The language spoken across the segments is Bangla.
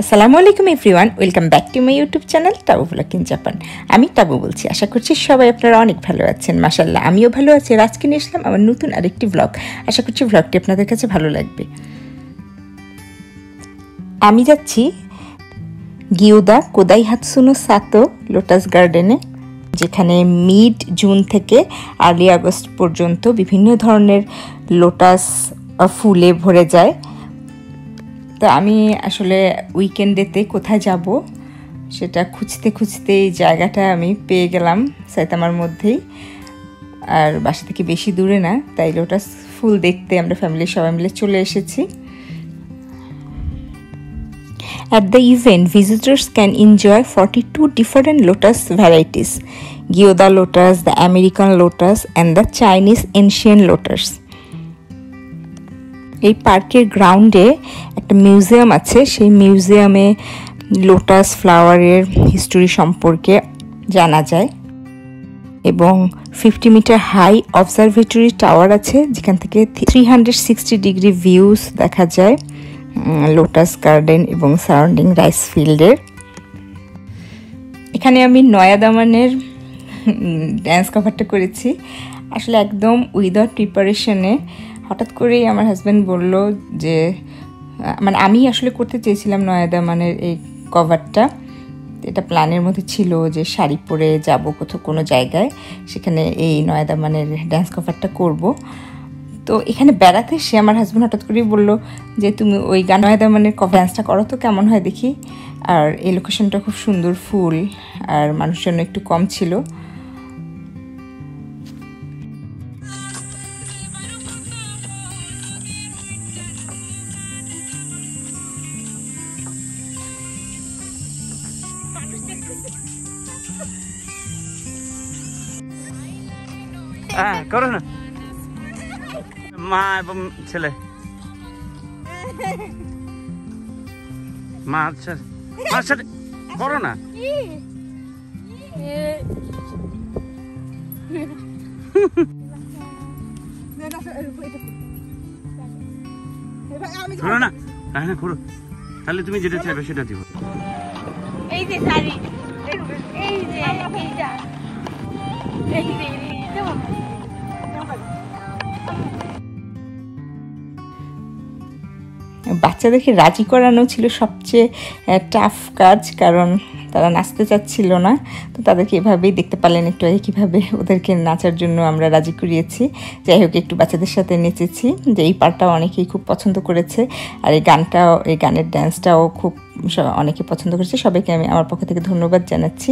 আসসালামু আলাইকুম everyone, welcome back to my YouTube channel Tabu blog in Japan. আমি টাবু বলছি। আশা করছি সবাই আপনারা অনেক ভালো আছেন। মাশাআল্লাহ, আমিও ভালো আছি। আর আজকে নিয়ে আসলাম আমার নতুন আরেকটি ব্লগ। আশা করছি ব্লগটি আপনাদের কাছে ভালো লাগবে। আমি যাচ্ছি গিয়োদা কোদাই হাতসুনো সাতো লোটাস গার্ডেনে, যেখানে মিড জুন থেকে আর্লি আগস্ট পর্যন্ত বিভিন্ন ধরনের লোটাস ফুলে ভরে যায়। তো আমি আসলে উইকেন্ডেতে কোথায় যাব সেটা খুঁজতে খুঁজতে এই জায়গাটা আমি পেয়ে গেলাম সাইতামার মধ্যেই, আর বাসা থেকে বেশি দূরে না, তাই লোটাস ফুল দেখতে আমরা ফ্যামিলির সবাই মিলে চলে এসেছি। At the event, visitors can enjoy 42 different lotus varieties: Gyoda lotus, the American lotus, and the Chinese ancient lotus. এই পার্কের গ্রাউন্ডে একটা মিউজিয়াম আছে, সেই মিউজিয়ামে লোটাস ফ্লাওয়ারের হিস্টোরি সম্পর্কে জানা যায় এবং 50 মিটার হাই অবজারভেটরি টাওয়ার আছে, যেখান থেকে 360 ডিগ্রি ভিউজ দেখা যায় লোটাস গার্ডেন এবং সারাউন্ডিং রাইস ফিল্ডের। এখানে আমি নয়া দামানের ড্যান্স কভারটা করেছি, আসলে একদম উইদাউট প্রিপারেশনে। হঠাৎ করেই আমার হাজব্যান্ড বলল যে, মানে আমি আসলে করতে চেয়েছিলাম নয়া দামানের এই কভারটা, এটা প্ল্যানের মধ্যে ছিল যে শাড়ি পরে যাব কোথাও কোনো জায়গায়, সেখানে এই নয়া দামানের ড্যান্স কভারটা করব। তো এখানে বেড়াতে এসে আমার হাজব্যান্ড হঠাৎ করেই বললো যে তুমি ওই নয়া দামানের ড্যান্সটা করো তো কেমন হয় দেখি। আর এই লোকেশনটা খুব সুন্দর, ফুল আর মানুষজন একটু কম ছিল। করো না, মা এবং ছেলে, মার সাথে করো না। করো না, না করো, তাহলে তুমি যেটা চাইবে সেটা দিব। এই যে শাড়ি, এই যে এইটা, এই যে বাচ্চাদেরকে রাজি করানো ছিল সবচেয়ে টাফ কাজ, কারণ তারা নাচতে চাচ্ছিল না। তো তাদেরকে এভাবেই দেখতে পারলেন একটু আগে কীভাবে ওদেরকে নাচার জন্য আমরা রাজি করিয়েছি। যাই হোক, একটু বাচ্চাদের সাথে নেচেছি, যে এই পার্টটাও অনেকেই খুব পছন্দ করেছে, আর এই গানটাও, এই গানের ড্যান্সটাও খুব অনেকে পছন্দ করেছে। সবাইকে আমি আমার পক্ষ থেকে ধন্যবাদ জানাচ্ছি।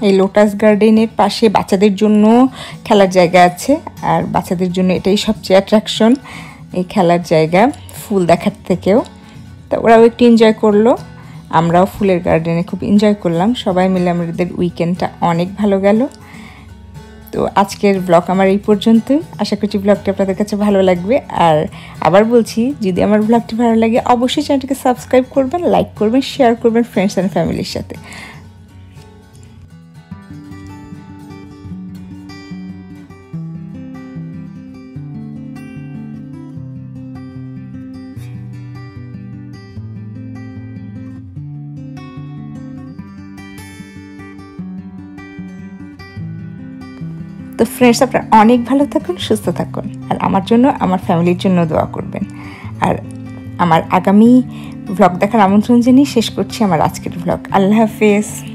এই লোটাস গার্ডেনের পাশে বাচ্চাদের জন্য খেলার জায়গা আছে, আর বাচ্চাদের জন্য এটাই সবচেয়ে অ্যাট্রাকশন, এই খেলার জায়গা ফুল দেখার থেকেও। তো ওরাও একটু এনজয় করলো, আমরাও ফুলের গার্ডেনে খুব এনজয় করলাম। সবাই মিলে আমাদের উইকেন্ডটা অনেক ভালো গেল। তো আজকের ব্লগ আমার এই পর্যন্তই। আশা করছি ব্লগটি আপনাদের কাছে ভালো লাগবে। আর আবার বলছি, যদি আমার ব্লগটি ভালো লাগে অবশ্যই চ্যানেলটিকে সাবস্ক্রাইব করবেন, লাইক করবেন, শেয়ার করবেন ফ্রেন্ডস অ্যান্ড ফ্যামিলির সাথে। তো ফ্রেন্ডস, আপনারা অনেক ভালো থাকুন, সুস্থ থাকুন, আর আমার জন্য, আমার ফ্যামিলির জন্য দোয়া করবেন। আর আমার আগামী ব্লগ দেখার আমন্ত্রণ জানিয়ে শেষ করছি আমার আজকের ব্লগ। আল্লাহ হাফেজ।